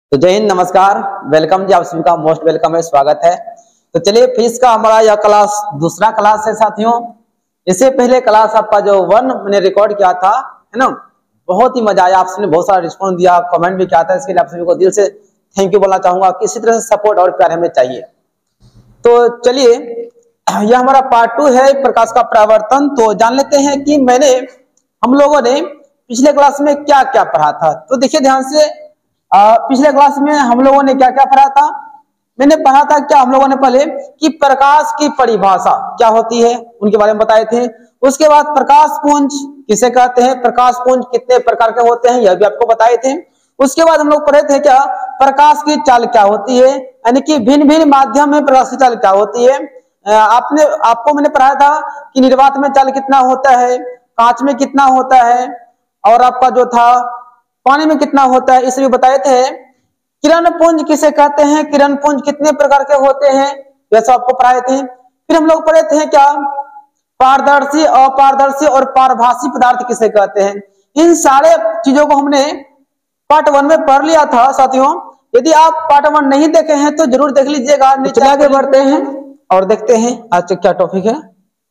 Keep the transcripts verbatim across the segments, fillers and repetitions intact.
तो जय हिंद, नमस्कार, वेलकम जी। आप सभी का मोस्ट वेलकम है, स्वागत है। तो चलिए, फिजिक्स का हमारा यह क्लास दूसरा क्लास है साथियों। इससे पहले क्लास आपका जो वन मैंने रिकॉर्ड किया था, है ना, बहुत ही मजा आया। आप सबने बहुत सारा रिस्पॉन्स दिया, कमेंट भी किया था। इसके लिए आप सभी को दिल से थैंक यू बोलना चाहूंगा। किसी तरह से सपोर्ट और प्यार हमें चाहिए। तो चलिए, यह हमारा पार्ट टू है प्रकाश का परावर्तन। तो जान लेते हैं कि मैंने हम लोगों ने पिछले क्लास में क्या क्या पढ़ा था। तो देखिए ध्यान से, आ, पिछले क्लास में हम लोगों ने क्या क्या पढ़ा था। मैंने पढ़ा था क्या हम लोगों ने पहले कि प्रकाश की परिभाषा क्या होती है, उनके बारे में बताए थे। उसके बाद प्रकाश पुंज किसे कहते हैं, प्रकाश पुंज कितने प्रकार के होते हैं, यह भी आपको बताए थे। उसके बाद हम लोग पढ़े थे क्या प्रकाश की चाल क्या होती है, यानी कि भिन्न भिन्न माध्यम में प्रकाश की चाल क्या होती है। आपने आपको मैंने पढ़ाया था कि निर्वात में चाल कितना होता है, कांच में कितना होता है, और आपका जो था पानी में कितना होता है, इसे भी बताए थे। किरण पुंज किसे कहते हैं, किरण पुंज कितने प्रकार के होते हैं, यह सब आपको पढ़ाए थे। फिर हम लोग पढ़े थे क्या पारदर्शी, अपारदर्शी और पारभासी पदार्थ किसे कहते हैं। इन सारे चीजों को हमने पार्ट वन में पढ़ लिया था साथियों। यदि आप पार्ट वन नहीं देखे हैं तो जरूर देख लीजिएगा। नीचे आगे बढ़ते हैं और देखते हैं आज क्या टॉपिक है।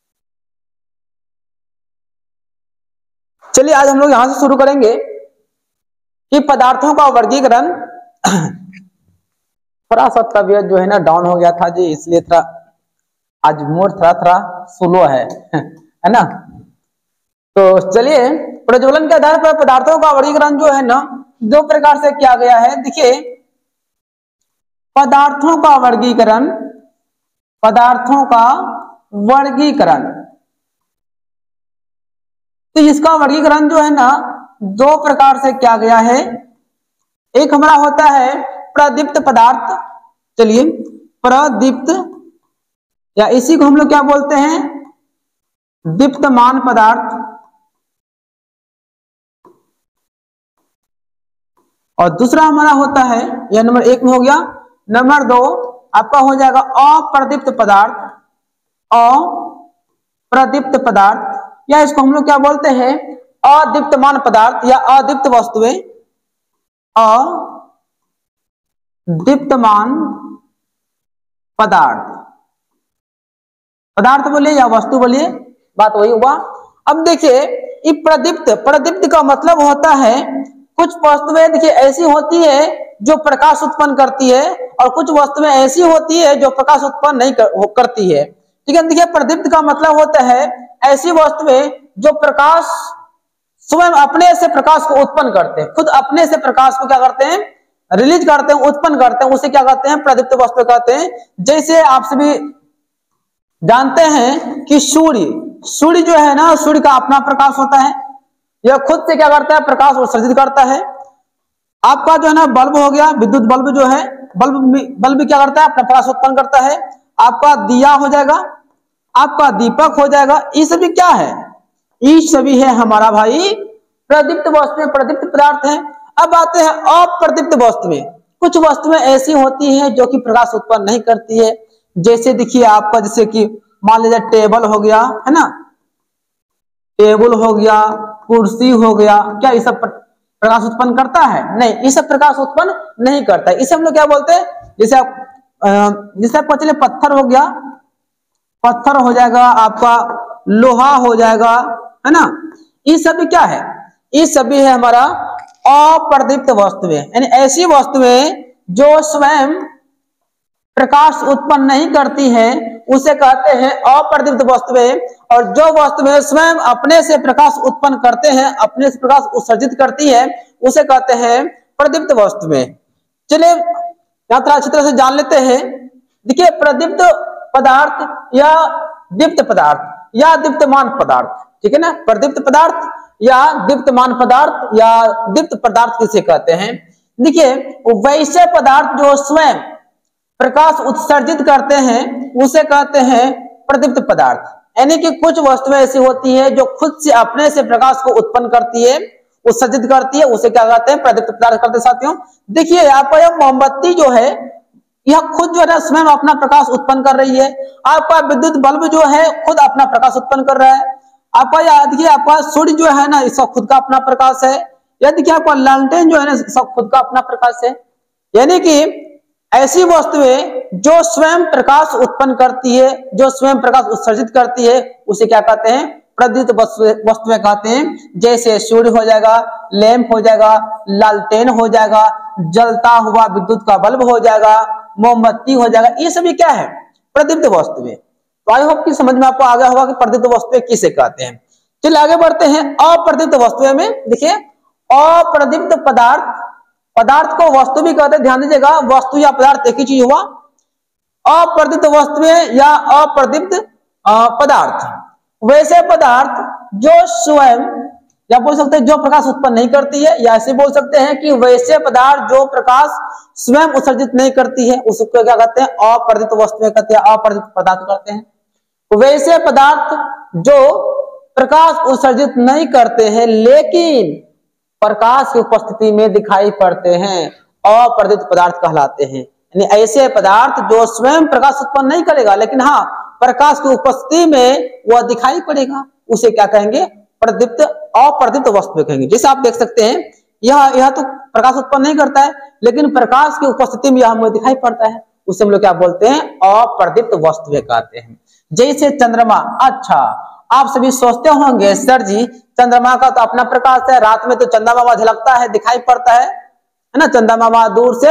चलिए, आज हम लोग यहां से शुरू करेंगे कि पदार्थों का वर्गीकरण। थोड़ा सा तबीयत जो है ना डाउन हो गया था जी, इसलिए थोड़ा आज मूड थोड़ा थोड़ा स्लो है है ना। तो चलिए, प्रज्वलन के आधार पर पदार्थों का वर्गीकरण जो है ना दो प्रकार से किया गया है। देखिए, पदार्थों का वर्गीकरण, पदार्थों का वर्गीकरण, तो इसका वर्गीकरण जो है ना दो प्रकार से किया गया है। एक हमारा होता है प्रदीप्त पदार्थ। चलिए, प्रदीप्त या इसी को हम लोग क्या बोलते हैं, दीप्तमान पदार्थ। और दूसरा हमारा होता है, यह नंबर एक में हो गया। नंबर दो आपका हो जाएगा अप्रदीप्त पदार्थ, अप्रदीप्त पदार्थ, या इसको हम लोग क्या बोलते हैं अदीप्तमान पदार्थ या अदीप्त वस्तुएं, अदीप्तमान पदार्थ। पदार्थ बोलिए या वस्तु बोलिए, बात वही हुआ। अब देखिए, ये प्रदीप्त, प्रदीप्त का मतलब होता है कुछ वस्तुएं देखिए ऐसी होती है जो प्रकाश उत्पन्न करती है, और कुछ वस्तुएं ऐसी होती है जो प्रकाश उत्पन्न नहीं कर, करती है। ठीक है, देखिए प्रदीप्त का मतलब होता है ऐसी वस्तुएं जो प्रकाश स्वयं अपने से प्रकाश को उत्पन्न करते हैं, खुद अपने से प्रकाश को क्या करते हैं रिलीज करते हैं, उत्पन्न करते हैं, उसे क्या कहते हैं प्रदीप्त वस्तु कहते हैं। जैसे आप सभी जानते हैं कि सूर्य, सूर्य जो है ना, सूर्य का अपना प्रकाश होता है, यह खुद से क्या करता है प्रकाश उत्सर्जित करता है। आपका जो है ना बल्ब हो गया, विद्युत बल्ब जो है, बल्ब बल्ब क्या करता है अपना प्रकाश उत्पन्न करता है। आपका दिया हो जाएगा, आपका दीपक हो जाएगा, ये सभी क्या है, ये सभी है हमारा भाई प्रदीप्त वस्तुएं, प्रदीप्त पदार्थ है। अब आते हैं अप्रदीप्त वस्तुएं। कुछ वस्तुएं ऐसी होती हैं जो कि प्रकाश उत्पन्न नहीं करती है। जैसे देखिए आपका, जैसे कि मान लीजिए टेबल हो गया, है ना, टेबल हो गया, कुर्सी हो गया, क्या ये सब प्रकाश उत्पन्न करता है? नहीं, ये सब प्रकाश उत्पन्न नहीं करता है। इसे हम लोग क्या बोलते हैं, जैसे आप जैसे आपको चलिए पत्थर हो गया, पत्थर हो जाएगा, आपका लोहा हो जाएगा, है ना, ये सभी क्या है, ये सभी है हमारा अप्रदीप्त वस्तुएं, यानी ऐसी वस्तुएं जो स्वयं प्रकाश उत्पन्न नहीं करती है उसे कहते हैं अप्रदीप्त वस्तुएं। और जो वस्तुएं स्वयं अपने से प्रकाश उत्पन्न करते हैं, अपने से प्रकाश उत्सर्जित करती है, उसे कहते हैं प्रदीप्त वस्तुएं। चलिए यहां थोड़ा अच्छी तरह से जान लेते हैं। देखिए, प्रदीप्त पदार्थ या दीप्त पदार्थ या दीप्तमान पदार्थ, ठीक है ना, प्रदीप्त पदार्थ या दीप्तमान पदार्थ या दीप्त पदार्थ किसे कहते हैं। देखिए, वैसे पदार्थ जो स्वयं प्रकाश उत्सर्जित करते हैं उसे कहते हैं प्रदीप्त पदार्थ। यानी कि कुछ वस्तुएं ऐसी होती है जो खुद से अपने से प्रकाश को उत्पन्न करती है, उत्सर्जित करती है, उसे क्या कहते हैं प्रदीप्त पदार्थ करते हैं। साथियों देखिए, आपका यह मोमबत्ती जो है यह खुद जो है स्वयं अपना प्रकाश उत्पन्न कर रही है। आपका विद्युत बल्ब जो है खुद अपना प्रकाश उत्पन्न कर रहा है। आपका याद देखिए, आपका सूर्य जो है ना इसका खुद का अपना प्रकाश है। यह देखिए, आपका लालटेन जो है ना सब खुद का अपना प्रकाश है। यानी कि ऐसी वस्तुएं जो स्वयं प्रकाश उत्पन्न करती है, जो स्वयं प्रकाश उत्सर्जित करती है, उसे क्या कहते हैं? प्रदीप्त वस्तुएं कहते हैं। जैसे सूर्य हो जाएगा, लैंप हो जाएगा, लालटेन हो जाएगा, जलता हुआ विद्युत का बल्ब हो जाएगा, मोमबत्ती हो जाएगा, ये सभी क्या है? प्रदीप्त वस्तुएं। तो आई होप कि समझ में आपको आ गया होगा कि प्रदीप्त वस्तुएं किसे कहते हैं। चलिए आगे बढ़ते हैं। अप्रदीप्त वस्तुएं में देखिए, अप्रदीप्त पदार्थ, पदार्थ को वस्तु भी कहते हैं, ध्यान दीजिएगा, वस्तु या पदार्थ एक ही चीज हुआ। अप्रदीप्त वस्तुएं या अप्रदीप्त पदार्थ वैसे पदार्थ जो स्वयं, या बोल सकते हैं जो प्रकाश उत्पन्न नहीं करती है, या ऐसे बोल सकते हैं कि वैसे पदार्थ जो प्रकाश स्वयं उत्सर्जित नहीं करती है, उसको क्या कहते हैं? अप्रदीप्त वस्तुएं कहते हैं, अप्रदीप्त पदार्थ कहते हैं। वैसे पदार्थ जो प्रकाश उत्सर्जित नहीं करते हैं लेकिन प्रकाश की उपस्थिति में दिखाई पड़ते हैं, अप्रदीप्त पदार्थ कहलाते हैं। यानी ऐसे पदार्थ जो स्वयं प्रकाश उत्पन्न नहीं करेगा लेकिन हाँ प्रकाश की उपस्थिति में वह दिखाई पड़ेगा, उसे क्या कहेंगे? प्रदीप्त, अप्रदीप्त वस्तु कहेंगे। जैसे आप देख सकते हैं, यह यह तो प्रकाश उत्पन्न नहीं करता है लेकिन प्रकाश की उपस्थिति में यह हमें दिखाई पड़ता है, उसे हम लोग क्या बोलते हैं? अप्रदीप्त वस्तुएं कहते हैं। जैसे चंद्रमा। अच्छा, आप सभी सोचते होंगे सर जी चंद्रमा का तो अपना प्रकाश है, रात में तो चंदा मामा झलकता है, दिखाई पड़ता है, है ना? चंदा मामा दूर से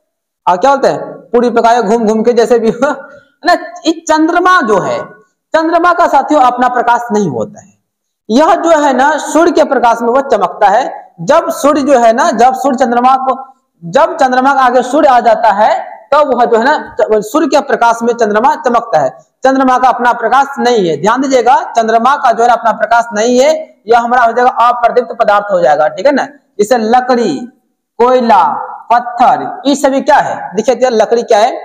आ, क्या बोलते हैं, पूरी पकाए घूम घूम के, जैसे भी हो, है ना? चंद्रमा जो है, चंद्रमा का साथियों अपना प्रकाश नहीं होता है। यह जो है ना सूर्य के प्रकाश में वह चमकता है। जब सूर्य जो है ना, जब सूर्य चंद्रमा को, जब चंद्रमा के आगे सूर्य आ जाता है तब तो वह जो है ना सूर्य के प्रकाश में चंद्रमा चमकता है। चंद्रमा का अपना प्रकाश नहीं है, ध्यान दीजिएगा, चंद्रमा का जो है अपना प्रकाश नहीं है, यह हमारा हो जाएगा अप्रदीप्त पदार्थ हो जाएगा, ठीक है ना? जैसे लकड़ी, कोयला, पत्थर, ये सभी क्या है? देखिए लकड़ी क्या है,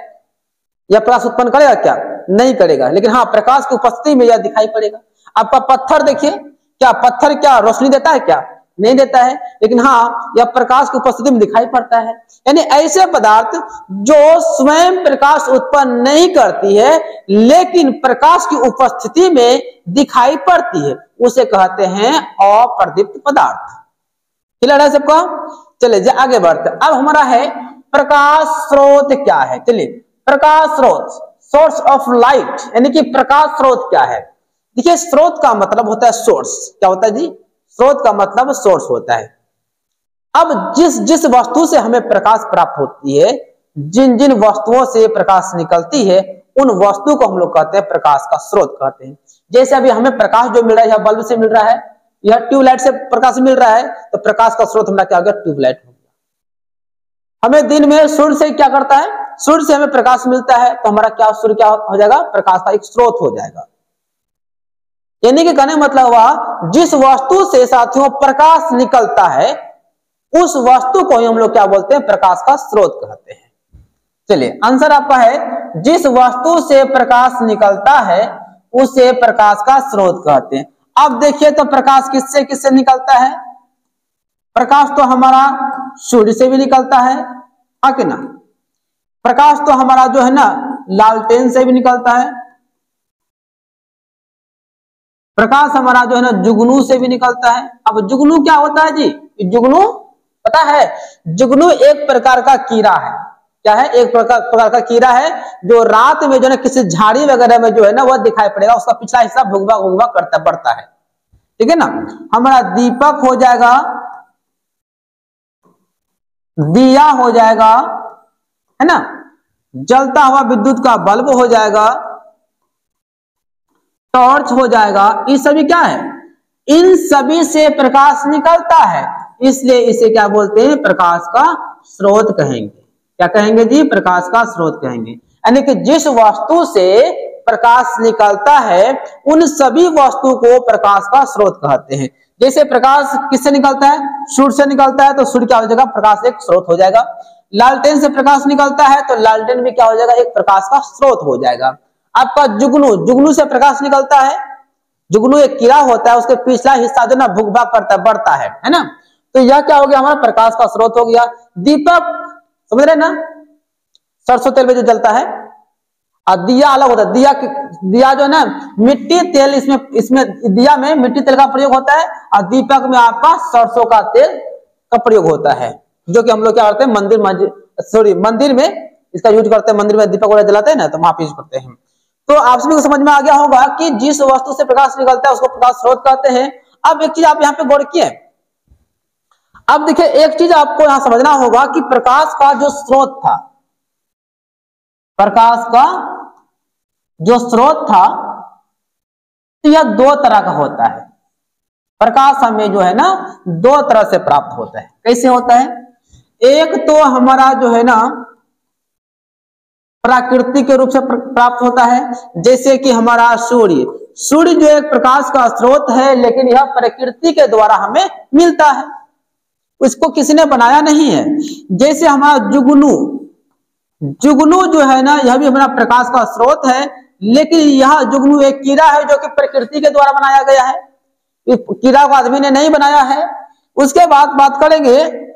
यह प्रकाश उत्पन्न करेगा क्या? नहीं करेगा, लेकिन हाँ प्रकाश की उपस्थिति में यह दिखाई पड़ेगा। आपका पत्थर देखिए, क्या पत्थर क्या रोशनी देता है? क्या नहीं देता है, लेकिन हाँ यह प्रकाश की उपस्थिति में दिखाई पड़ता है। यानी ऐसे पदार्थ जो स्वयं प्रकाश उत्पन्न नहीं करती है लेकिन प्रकाश की उपस्थिति में दिखाई पड़ती है, उसे कहते हैं अप्रदीप्त पदार्थ। क्लियर है सबको? चलिए आगे बढ़ते। अब हमारा है प्रकाश स्रोत क्या है। चलिए प्रकाश स्रोत, सोर्स ऑफ लाइट, यानी कि प्रकाश स्रोत क्या है? देखिए स्रोत का मतलब होता है सोर्स। क्या होता है जी? स्रोत का मतलब सोर्स होता है। अब जिस जिस वस्तु से हमें प्रकाश प्राप्त होती है, जिन जिन वस्तुओं से प्रकाश निकलती है, उन वस्तु को हम लोग कहते हैं प्रकाश का स्रोत कहते हैं। जैसे अभी हमें प्रकाश जो मिल रहा है, यह बल्ब से मिल रहा है, यह ट्यूबलाइट से प्रकाश मिल रहा है, तो प्रकाश का स्रोत हमारा क्या हो गया? ट्यूबलाइट हो गया। हमें दिन में सूर्य से क्या करता है? सूर्य से हमें प्रकाश मिलता है, तो हमारा क्या सूर्य क्या हो जाएगा? प्रकाश का एक स्रोत हो जाएगा। यानी कि कहने मतलब हुआ जिस वस्तु से साथियों प्रकाश निकलता है उस वस्तु को ही हम लोग क्या बोलते हैं? प्रकाश का स्रोत कहते हैं। चलिए आंसर आपका है जिस वस्तु से प्रकाश निकलता है उसे प्रकाश का स्रोत कहते हैं। अब देखिए तो प्रकाश किससे किससे निकलता है? प्रकाश तो हमारा सूर्य से भी निकलता है, हाँ कि ना? प्रकाश तो हमारा जो है ना लालटेन से भी निकलता है, प्रकाश हमारा जो है ना जुगनू से भी निकलता है। अब जुगनू क्या होता है जी? जुगनू पता है? जुगनू एक प्रकार का कीड़ा है। क्या है? एक प्रकार प्रकार का कीड़ा है जो रात में जो है किसी झाड़ी वगैरह में जो है ना वह दिखाई पड़ेगा, उसका पिछला हिस्सा भुगवा भुगवा करता बढ़ता है, ठीक है ना? हमारा दीपक हो जाएगा, दिया हो जाएगा, है ना? जलता हुआ विद्युत का बल्ब हो जाएगा, टॉर्च हो जाएगा। ये सभी क्या है? इन सभी से प्रकाश निकलता है, इसलिए इसे क्या बोलते हैं? प्रकाश का स्रोत कहेंगे। क्या कहेंगे जी? प्रकाश का स्रोत कहेंगे। यानी कि जिस वस्तु से प्रकाश निकलता है उन सभी वस्तु को प्रकाश का स्रोत कहते हैं। जैसे प्रकाश किससे निकलता है? सूर्य से निकलता है, तो सूर्य क्या हो जाएगा? प्रकाश एक स्रोत हो जाएगा। लालटेन से प्रकाश निकलता है तो लालटेन भी क्या हो जाएगा? एक प्रकाश का स्रोत हो जाएगा। आपका जुगनू, जुगनू से प्रकाश निकलता है, जुगनू एक कीड़ा होता है, उसके पिछला हिस्सा जो ना भुगभा करता है बढ़ता है, है ना? तो यह क्या हो गया? हमारा प्रकाश का स्रोत हो गया। दीपक समझ रहे ना? सरसों तेल में जो जलता है, और दिया अलग होता है। दिया दिया जो है ना मिट्टी तेल, इसमें इसमें दिया में मिट्टी तेल का प्रयोग होता है, और दीपक में आपका सरसों का तेल का प्रयोग होता है, जो कि हम लोग क्या करते हैं? मंदिर सॉरी मंदिर में इसका यूज करते हैं, मंदिर में दीपक वगैरह जलाते हैं ना, तो वहां पे यूज करते हैं। तो आप सभी को समझ में आ गया होगा कि जिस वस्तु से प्रकाश निकलता है उसको प्रकाश स्रोत कहते हैं। अब एक चीज आप यहाँ पे गौर किए, अब देखिए एक चीज आपको यहां समझना होगा कि प्रकाश का जो स्रोत था, प्रकाश का जो स्रोत था यह दो तरह का होता है। प्रकाश हमें जो है ना दो तरह से प्राप्त होता है। कैसे होता है? एक तो हमारा जो है ना प्राकृतिक रूप से प्राप्त होता है, जैसे कि हमारा सूर्य। सूर्य जो एक प्रकाश का स्रोत है, लेकिन यह प्रकृति के द्वारा हमें मिलता है, उसको किसी ने बनाया नहीं है। जैसे हमारा जुगनू, जुगनू जो है ना यह भी हमारा प्रकाश का स्रोत है, लेकिन यह जुगनू एक कीड़ा है जो कि प्रकृति के द्वारा बनाया गया है, कीड़ा को आदमी ने नहीं बनाया है। उसके बाद बात करेंगे,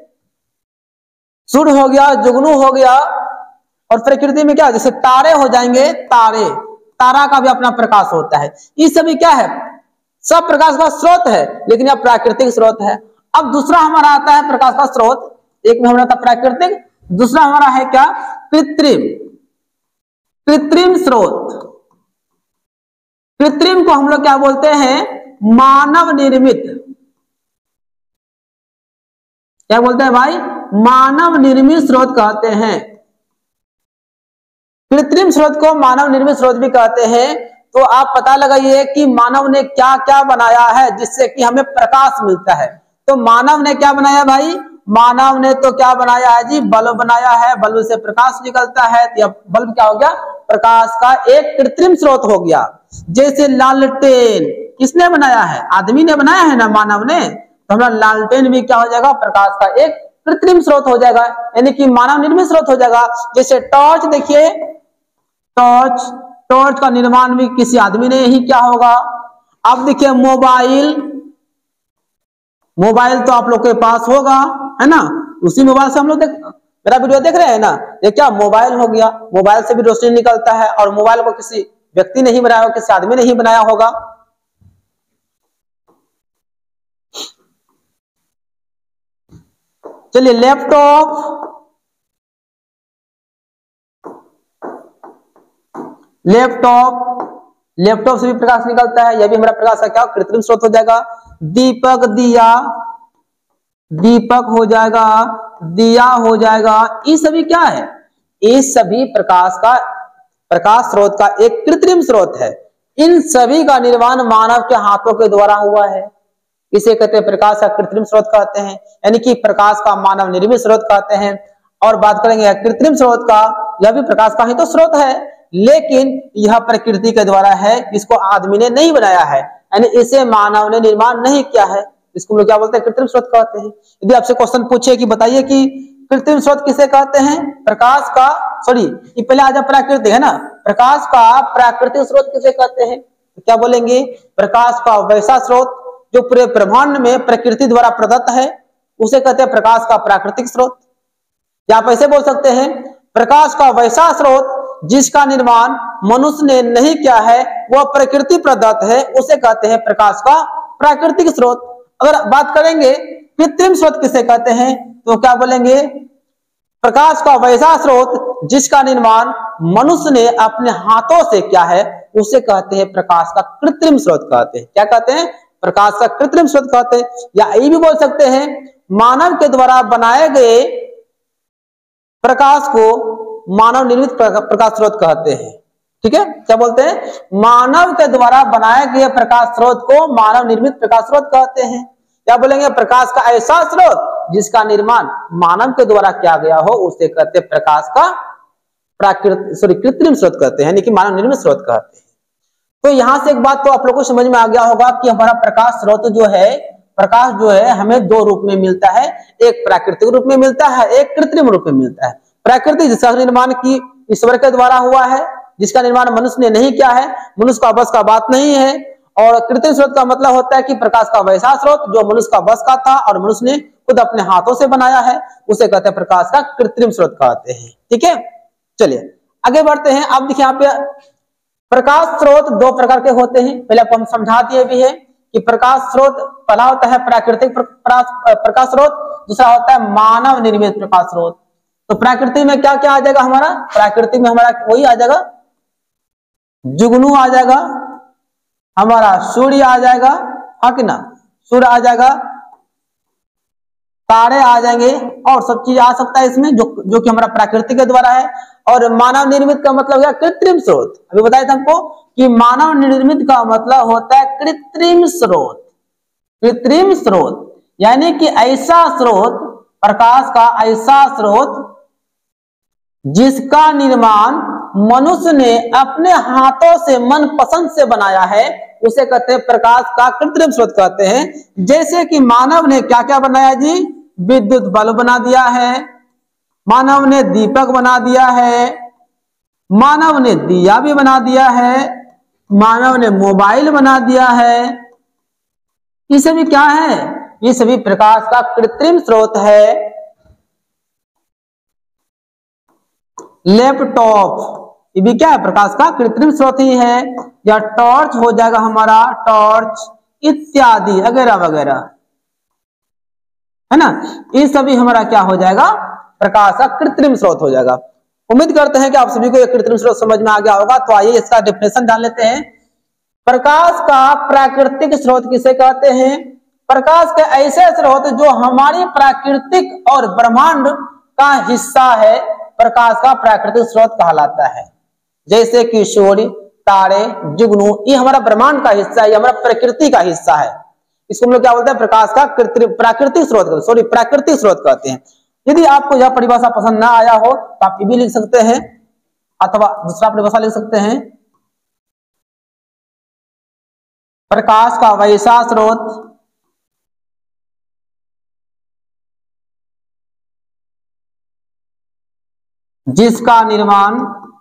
सूर्य हो गया, जुगनू हो गया, और प्रकृति में क्या, जैसे तारे हो जाएंगे, तारे, तारा का भी अपना प्रकाश होता है। ये सभी क्या है? सब प्रकाश का स्रोत है, लेकिन यह प्राकृतिक स्रोत है। अब दूसरा हमारा आता है प्रकाश का स्रोत, एक में हमारा था प्राकृतिक, दूसरा हमारा है क्या? कृत्रिम। कृत्रिम स्रोत, कृत्रिम को हम लोग क्या बोलते हैं? मानव निर्मित। क्या बोलते हैं भाई? मानव निर्मित स्रोत कहते हैं। कृत्रिम स्रोत को मानव निर्मित स्रोत भी कहते हैं। तो आप पता लगाइए कि मानव ने क्या क्या बनाया है जिससे कि हमें प्रकाश मिलता है। तो मानव ने क्या बनाया भाई? मानव ने तो क्या बनाया है जी? बल्ब बनाया है, बल्ब से प्रकाश निकलता है। तो बल्ब क्या हो गया? प्रकाश का एक कृत्रिम स्रोत हो गया। जैसे लालटेन किसने बनाया है? आदमी ने बनाया है ना, मानव ने। तो हमारा लालटेन भी क्या हो जाएगा? प्रकाश का एक कृत्रिम स्रोत हो जाएगा, यानी कि मानव निर्मित स्रोत हो जाएगा। जैसे टॉर्च, देखिए टॉर्च, टॉर्च का निर्माण भी किसी आदमी ने ही क्या होगा। अब देखिए मोबाइल, मोबाइल तो आप लोग के पास होगा, है ना? उसी मोबाइल से हम लोग देख, मेरा वीडियो देख रहे हैं ना, ये क्या मोबाइल हो गया। मोबाइल से भी रोशनी निकलता है, और मोबाइल को किसी व्यक्ति ने ही बनाया होगा, किसी आदमी ने ही बनाया होगा। चलिए लैपटॉप, लैपटॉप, लैपटॉप से भी प्रकाश निकलता है, यह भी हमारा प्रकाश का क्या? कृत्रिम स्रोत हो जाएगा। दीपक, दिया, दीपक हो जाएगा, दिया हो जाएगा। ये सभी क्या है? ये सभी प्रकाश का, प्रकाश स्रोत का एक कृत्रिम स्रोत है। इन सभी का निर्माण मानव के हाथों के द्वारा हुआ है। इसे कहते हैं प्रकाश का कृत्रिम स्रोत कहते हैं, यानी कि प्रकाश का मानव निर्मित स्रोत कहते हैं। और बात करेंगे कृत्रिम स्रोत का, यह भी प्रकाश का ही तो स्रोत है, लेकिन यह प्रकृति के द्वारा है, इसको आदमी ने नहीं बनाया है, यानी इसे मानव ने निर्माण नहीं किया है। इसको हम लोग क्या बोलते हैं? कृत्रिम स्रोत कहते हैं। यदि आपसे क्वेश्चन पूछे कि बताइए कि कृत्रिम स्रोत किसे कहते हैं? प्रकाश का, सॉरी ये पहले आ जाए प्राकृतिक, है ना? प्रकाश का प्राकृतिक स्रोत किसे कहते हैं? तो क्या बोलेंगे? प्रकाश का वैसा स्रोत जो पूरे ब्रह्मांड में प्रकृति द्वारा प्रदत्त है, उसे कहते हैं प्रकाश का प्राकृतिक स्रोत। या आप ऐसे बोल सकते हैं, प्रकाश का वैसा स्रोत जिसका निर्माण मनुष्य ने नहीं किया है, वह प्रकृति प्रदत्त है, उसे कहते हैं प्रकाश का प्राकृतिक स्रोत। अगर बात करेंगे कृत्रिम स्रोत किसे कहते हैं, तो क्या बोलेंगे? प्रकाश का वैसा स्रोत जिसका निर्माण मनुष्य ने अपने हाथों से किया है, उसे कहते हैं प्रकाश का कृत्रिम स्रोत कहते हैं। क्या कहते हैं? प्रकाश का कृत्रिम स्रोत कहते हैं। या ये भी बोल सकते हैं, मानव के द्वारा बनाए गए प्रकाश को मानव निर्मित प्रकाश स्रोत कहते हैं। ठीक है, क्या बोलते हैं? मानव के द्वारा बनाए गए प्रकाश स्रोत को मानव निर्मित प्रकाश स्रोत कहते हैं। क्या बोलेंगे? प्रकाश का ऐसा स्रोत जिसका निर्माण मानव के द्वारा किया गया हो, उसे कहते हैं प्रकाश का प्राकृतिक, सॉरी कृत्रिम स्रोत कहते हैं, यानी कि मानव निर्मित स्रोत कहते हैं। तो यहां से एक बात तो आप लोगों को समझ में आ गया होगा कि हमारा प्रकाश स्रोत जो है, प्रकाश जो है हमें दो रूप में मिलता है, एक प्राकृतिक रूप में मिलता है, एक कृत्रिम रूप में मिलता है। प्राकृतिक जिसका निर्माण की ईश्वर के द्वारा हुआ है, जिसका निर्माण मनुष्य ने नहीं किया है, मनुष्य का बस का बात नहीं है। और कृत्रिम स्रोत का मतलब होता है कि प्रकाश का वैसा स्रोत जो मनुष्य का बस का था और मनुष्य ने खुद अपने हाथों से बनाया है, उसे कहते हैं प्रकाश का कृत्रिम स्रोत कहते हैं। ठीक है, चलिए आगे बढ़ते हैं। अब देखिए यहाँ पे प्रकाश स्रोत दो प्रकार के होते हैं, पहले आपको हम समझा दिए भी है कि प्रकाश स्रोत पहला होता है प्राकृतिक प्रकाश स्रोत, दूसरा होता है मानव निर्मित प्रकाश स्रोत। तो प्रकृति में क्या क्या आ जाएगा हमारा, प्रकृति में हमारा वही आ जाएगा, जुगनू आ जाएगा, हमारा सूर्य आ जाएगा, हाँ कि ना, सूर्य आ जाएगा, तारे आ जाएंगे और सब चीज आ सकता है इसमें, जो जो कि हमारा प्रकृति के द्वारा है। और मानव निर्मित का मतलब क्या, कृत्रिम स्रोत। अभी बताया था हमको कि मानव निर्मित का मतलब होता है कृत्रिम स्रोत। कृत्रिम स्रोत यानी कि ऐसा स्रोत, प्रकाश का ऐसा स्रोत जिसका निर्माण मनुष्य ने अपने हाथों से मन पसंद से बनाया है, उसे कहते हैं प्रकाश का कृत्रिम स्रोत कहते हैं। जैसे कि मानव ने क्या क्या बनाया जी, विद्युत बल्ब बना दिया है, मानव ने दीपक बना दिया है, मानव ने दिया भी बना दिया है, मानव ने मोबाइल बना दिया है। ये सभी क्या है, ये सभी प्रकाश का कृत्रिम स्रोत है। लैपटॉप ये भी क्या है, प्रकाश का कृत्रिम स्रोत ही है। या टॉर्च हो जाएगा हमारा, टॉर्च इत्यादि वगैरह वगैरह, है ना, ये सभी हमारा क्या हो जाएगा, प्रकाश का कृत्रिम स्रोत हो जाएगा। उम्मीद करते हैं कि आप सभी को यह कृत्रिम स्रोत समझ में आ गया होगा। तो आइए इसका डेफिनेशन जान लेते हैं। प्रकाश का प्राकृतिक स्रोत किसे कहते हैं, प्रकाश के ऐसे स्रोत जो हमारी प्राकृतिक और ब्रह्मांड का हिस्सा है, प्रकाश का प्राकृतिक स्रोत कहलाता है। जैसे कि सूर्य, तारे, जुगनू, ये हमारा ब्रह्मांड का हिस्सा है, ये हमारा प्रकृति का हिस्सा है। इसको हम लोग क्या बोलते हैं, प्रकाश का कृत्रिम प्राकृतिक स्रोत, सॉरी प्राकृतिक स्रोत कहते हैं। यदि आपको यह परिभाषा पसंद ना आया हो तो आप ये भी लिख सकते हैं अथवा दूसरा परिभाषा लिख सकते हैं, प्रकाश का वैसा स्रोत जिसका निर्माण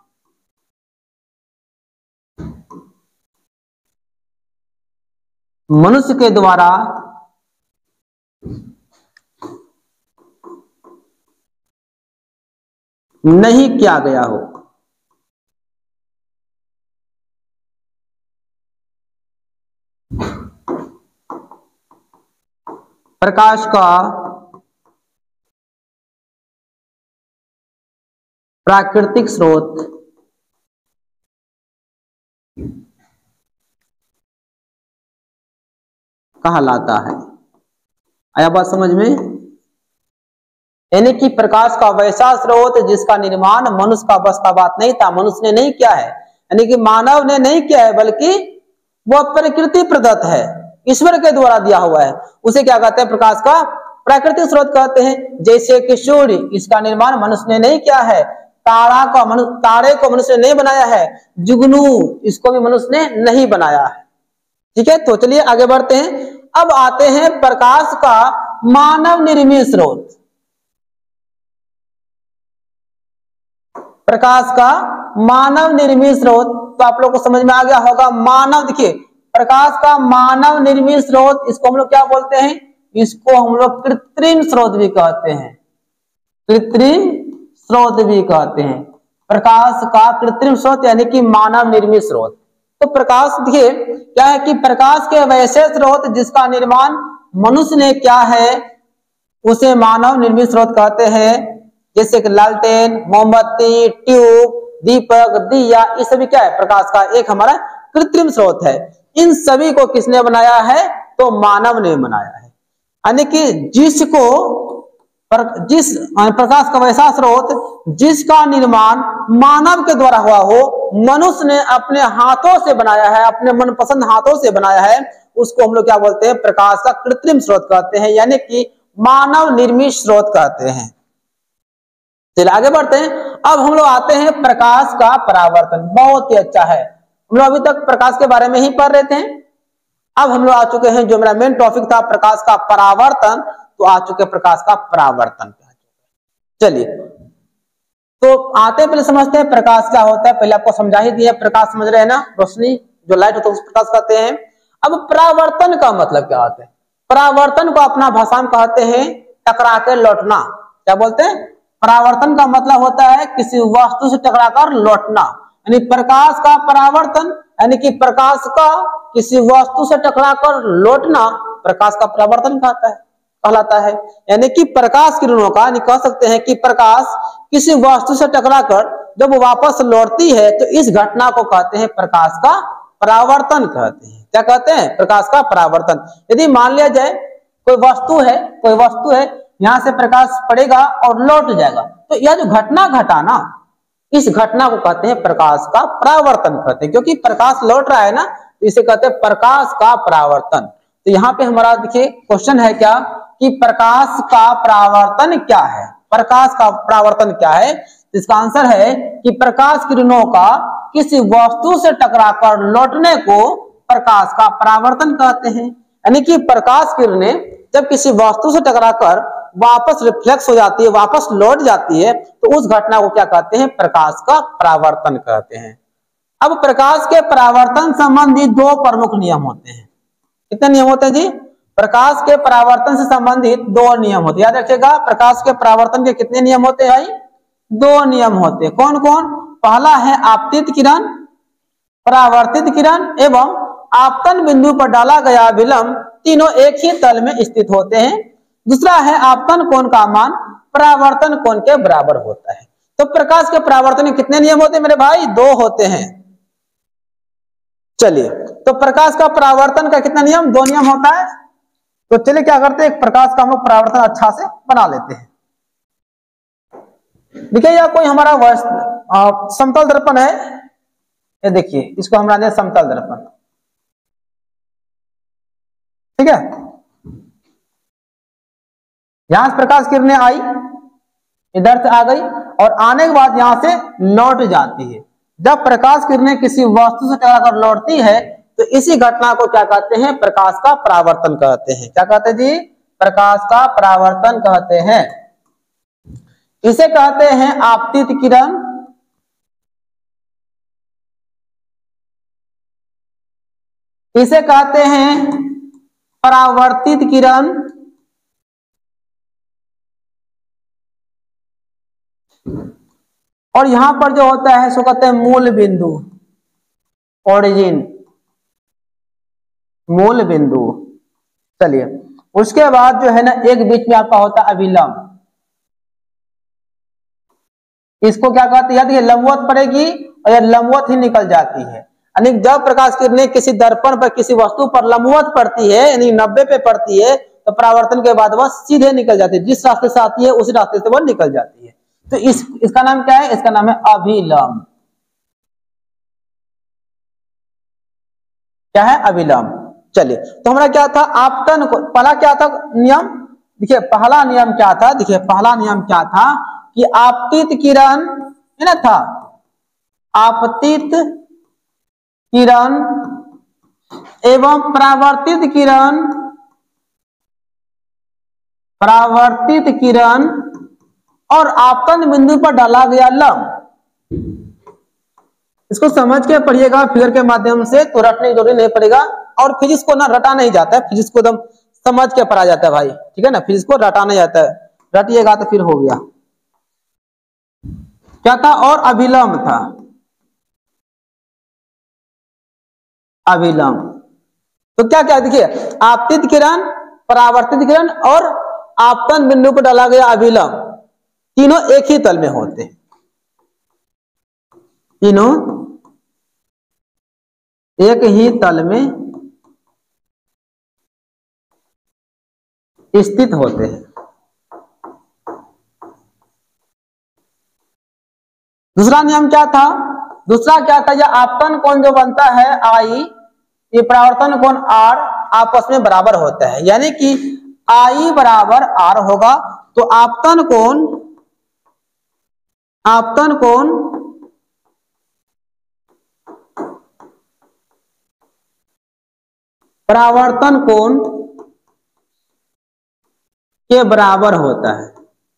मनुष्य के द्वारा नहीं किया गया हो। प्रकाश का प्राकृतिक स्रोत कहलाता है। आया बात समझ में, यानी कि प्रकाश का वैसा स्रोत जिसका निर्माण मनुष्य का बस का बात नहीं था, मनुष्य ने नहीं किया है, यानी कि मानव ने नहीं किया है, बल्कि वह प्रकृति प्रदत्त है, ईश्वर के द्वारा दिया हुआ है। उसे क्या कहते हैं, प्रकाश का प्राकृतिक स्रोत कहते हैं। जैसे कि सूर्य, इसका निर्माण मनुष्य ने नहीं किया है, तारा का मनुष्य तारे को मनुष्य ने नहीं बनाया है, जुगनू इसको भी मनुष्य ने नहीं बनाया है। ठीक है, तो चलिए आगे बढ़ते हैं। अब आते हैं प्रकाश का मानव निर्मित स्रोत। प्रकाश का मानव निर्मित स्रोत, तो आप लोग को समझ में आ गया होगा। मानव, देखिए प्रकाश का मानव निर्मित स्रोत, इसको हम लोग क्या बोलते हैं, इसको हम लोग कृत्रिम स्रोत भी कहते हैं, कृत्रिम स्रोत भी कहते हैं। प्रकाश का कृत्रिम स्रोत यानी कि मानव निर्मित स्रोत। तो प्रकाश देखिए क्या है कि प्रकाश के वैसे स्रोत जिसका निर्माण मनुष्य ने क्या है, उसे मानव निर्मित स्रोत कहते हैं। जैसे कि लालटेन, मोमबत्ती, ट्यूब, दीपक, दिया, ये सभी क्या है, प्रकाश का एक हमारा कृत्रिम स्रोत है। इन सभी को किसने बनाया है, तो मानव ने बनाया है। यानी कि जिसको पर, जिस प्रकाश का वैसा स्रोत जिसका निर्माण मानव के द्वारा हुआ हो, मनुष्य ने अपने हाथों से बनाया है, अपने मनपसंद हाथों से बनाया है, उसको हम लोग क्या बोलते हैं, प्रकाश का कृत्रिम स्रोत कहते हैं, यानी कि मानव निर्मित स्रोत कहते हैं। चलिए आगे बढ़ते हैं। अब हम लोग आते हैं प्रकाश का परावर्तन। बहुत ही अच्छा है, हम लोग अभी तक प्रकाश के बारे में ही पढ़ रहे थे। अब हम लोग आ चुके हैं, जो मेरा मेन टॉपिक था प्रकाश का परावर्तन, तो आ चुके प्रकाश का परावर्तन। चलिए तो आते हैं, पहले समझते हैं प्रकाश क्या होता है। पहले आपको समझा ही दिया, प्रकाश समझ रहे हैं ना, रोशनी जो लाइट होता है उसको प्रकाश कहते हैं। अब परावर्तन का मतलब क्या होता है, परावर्तन को अपना भाषा में कहते हैं टकरा के लौटना। क्या बोलते हैं, परावर्तन का मतलब होता है किसी वस्तु से टकराकर लौटना, यानी प्रकाश का परावर्तन यानी कि प्रकाश का किसी वस्तु से टकराकर लौटना प्रकाश का परावर्तन कहता है कहलाता है। यानी कि प्रकाश किरणों का, यानी कह सकते हैं कि प्रकाश किसी वस्तु से टकराकर जब वो वापस लौटती है तो इस घटना को कहते हैं प्रकाश का परावर्तन कहते हैं। क्या कहते हैं? प्रकाश का परावर्तन। यदि मान लिया जाए कोई वस्तु है कोई वस्तु है यहां से प्रकाश पड़ेगा और लौट जाएगा, तो यह जो घटना घटा ना, इस घटना को कहते हैं प्रकाश का परावर्तन कहते हैं। क्योंकि प्रकाश लौट रहा है ना, तो इसे कहते हैं प्रकाश का परावर्तन। तो यहाँ पे हमारा देखिए क्वेश्चन है क्या कि प्रकाश का परावर्तन क्या है? प्रकाश का परावर्तन क्या है? इसका आंसर है कि प्रकाश किरणों का किसी वस्तु से टकराकर लौटने को प्रकाश का परावर्तन कहते हैं। यानी कि प्रकाश किरणें जब किसी वस्तु से टकराकर वापस रिफ्लेक्स हो जाती है, वापस लौट जाती है, तो उस घटना को क्या कहते हैं? प्रकाश का परावर्तन कहते हैं। अब प्रकाश के परावर्तन संबंधी दो प्रमुख नियम होते हैं। कितने नियम होते हैं जी? प्रकाश के परावर्तन से संबंधित दो नियम होते हैं। याद रखिएगा, प्रकाश के परावर्तन के कितने नियम होते हैं? दो नियम होते हैं। कौन कौन? पहला है आपतित किरण, परावर्तित किरण एवं आपतन बिंदु पर डाला गया विलंब, तीनों एक ही तल में स्थित होते हैं। दूसरा है आपतन कोण का मान परावर्तन कोण के बराबर होता है। तो प्रकाश के परावर्तन के कितने नियम होते हैं मेरे भाई? दो होते हैं। चलिए, तो प्रकाश का परावर्तन का कितना नियम? दो नियम होता है। तो चलिए क्या करते हैं, एक प्रकाश का हम लोग परावर्तन अच्छा से बना लेते हैं। देखिए यह कोई हमारा समतल दर्पण है, ये देखिए इसको हम बना समतल दर्पण, ठीक है। यहां से प्रकाश किरणें आई, इधर से आ गई और आने के बाद यहां से लौट जाती है। जब प्रकाश किरणें किसी वस्तु से टकराकर लौटती है तो इसी घटना को क्या कहते हैं? प्रकाश का परावर्तन कहते हैं। क्या कहते हैं जी? प्रकाश का परावर्तन कहते हैं। इसे कहते हैं आपतित किरण, इसे कहते हैं परावर्तित किरण, और यहां पर जो होता है सो कहते हैं मूल बिंदु, ओरिजिन, मूल बिंदु। चलिए, उसके बाद जो है ना एक बीच में आपका होता है अभिलंब, इसको क्या कहते हैं? याद लंबवत पड़ेगी और यह लंबवत ही निकल जाती है। यानी जब प्रकाश किरणें किसी दर्पण पर किसी वस्तु पर लंबवत पड़ती है, यानी नब्बे पे पड़ती है, तो परावर्तन के बाद वह सीधे निकल जाती है। जिस रास्ते से आती है उसी रास्ते से वह निकल जाती है। तो इस इसका नाम क्या है? इसका नाम है अभिलंब। क्या है? अभिलंब। चलिए, तो हमारा क्या था? आपतन को पहला क्या था नियम? देखिए पहला नियम क्या था? देखिए पहला नियम क्या था कि आपतित किरण है ना था, आपतित किरण एवं परावर्तित किरण, परावर्तित किरण और आपतन बिंदु पर डाला गया लंब। इसको समझ के पढ़िएगा फिगर के माध्यम से, तो रटने की जरूरत नहीं पड़ेगा। और फिजिक्स को ना रटा नहीं जाता है, फिजिक्स को एकदम समझ के पढ़ा जाता है भाई, ठीक है ना। फिजिक्स को रटा नहीं जाता है, रटिएगा तो फिर हो गया। क्या था? और अभिलंब था, अभिलंब। तो क्या क्या देखिए, आपतित किरण, परावर्तित किरण और आपतन बिंदु पर डाला गया अभिलंब, तीनों एक ही तल में होते हैं। तीनों एक ही तल में स्थित होते हैं। दूसरा नियम क्या था? दूसरा क्या था? यह आपतन कोण जो बनता है आई, ये परावर्तन कोण आर आपस में बराबर होता है। यानी कि आई बराबर आर होगा, तो आपतन कोण, आपतन कोण परावर्तन कोण के बराबर होता है।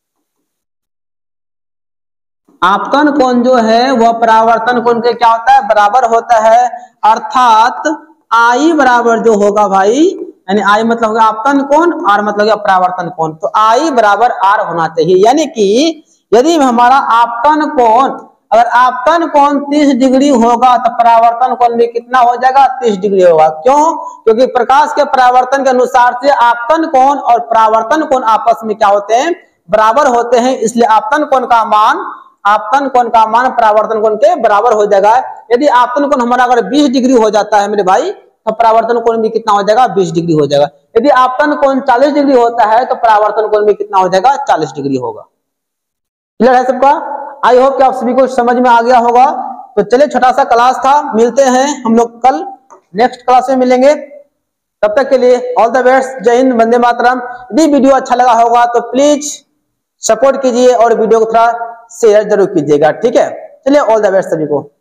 आपतन कोण जो है वह परावर्तन कोण के क्या होता है? बराबर होता है। अर्थात आई बराबर जो होगा भाई, यानी आई मतलब होगा आपतन कोण, आर मतलब होगा परावर्तन कोण, तो आई बराबर आर होना चाहिए। यानी कि यदि हमारा आपतन कोण, अगर आपतन कोण तीस डिग्री होगा तो परावर्तन कोण भी कितना हो जाएगा? तीस डिग्री होगा। क्यों? क्योंकि प्रकाश के परावर्तन के अनुसार से आपतन कोण और परावर्तन कोण आपस में क्या होते हैं? बराबर होते हैं, इसलिए आपतन कोण का मान आपतन कोण का मान परावर्तन कोण के बराबर हो जाएगा। यदि आपतन कोण हमारा अगर बीस डिग्री हो जाता है मेरे भाई, तो परावर्तन कोण भी कितना हो जाएगा, बीस डिग्री हो जाएगा। यदि आपतन कोण चालीस डिग्री होता है तो परावर्तन कोण भी कितना हो जाएगा, चालीस डिग्री होगा। क्लियर है सबका? आई होप कि आप सभी को समझ में आ गया होगा। तो चलिए, छोटा सा क्लास था, मिलते हैं हम लोग कल नेक्स्ट क्लास में मिलेंगे। तब तक के लिए ऑल द बेस्ट, जय हिंद, वंदे मातरम। यदि वीडियो अच्छा लगा होगा तो प्लीज सपोर्ट कीजिए और वीडियो को थोड़ा शेयर जरूर कीजिएगा, ठीक है। चलिए, ऑल द बेस्ट सभी को।